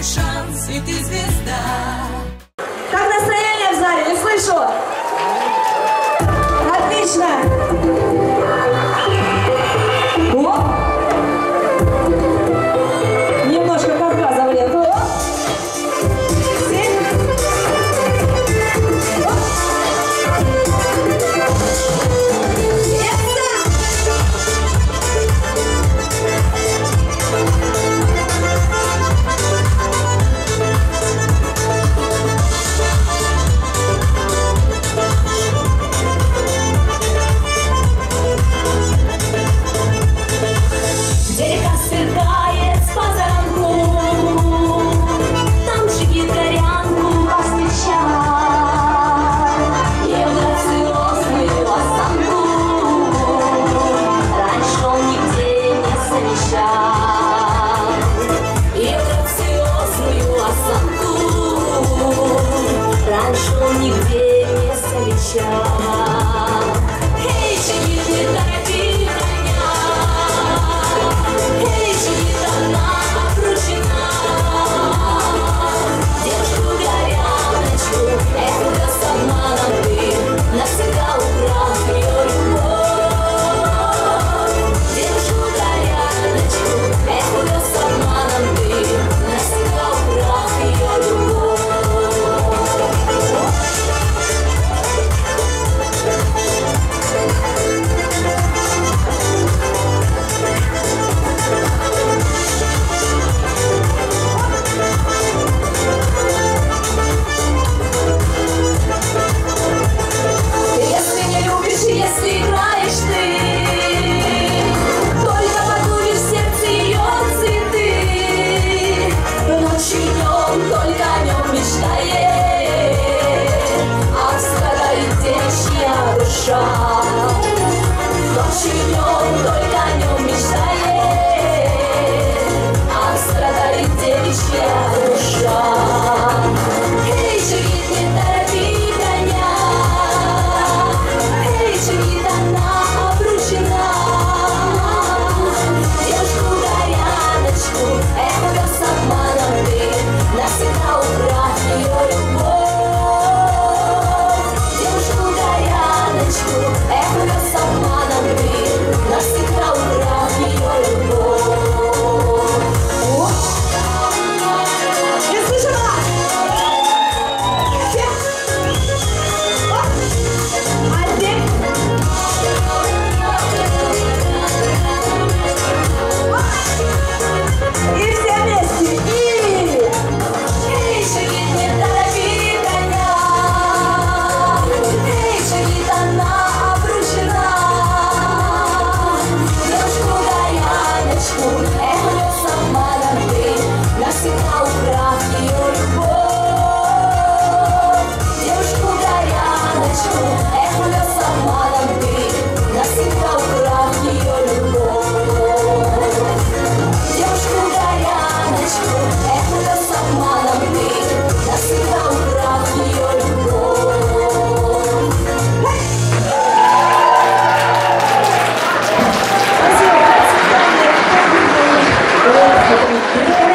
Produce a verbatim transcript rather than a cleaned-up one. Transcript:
твой шанс, и ты звезда. Как настроение в зале? Не слышу. Отлично. О! Немножко Кавказа в ленту. Семь. Раньше он нигде не замечал. Эй, живи, не торопи коня. Эй, живи, она окружена. Девушку-горяночку, эх, увез обманом ты, навсегда украл ее любовь. Девушку-горяночку, эх, увез обманом ты, навсегда украл ее любовь. Ночью и днем только о нем мечтает, а страдает девичья душа. Эй, живит, не торопи коня. Эй, живит, она обручена. Девушку-горяночку, эх, увез обманом ты, навсегда украв ее любовь. Девушку-горяночку, эх, увез обманом ты, навсегда украв ее любовь. Не слышала? Один. И все вместе. И... Эй, живит, не торопи коня. Эй, живит, она обручена. Девушку-горяночку, эх, увез обманом ты, навсегда украв ее любовь. Девушку-горяночку, эх, увез обманом ты, навсегда украв ее любовь. Девушку-горяночку, эх, увез обманом ты, навсегда украв ее любовь. Спасибо.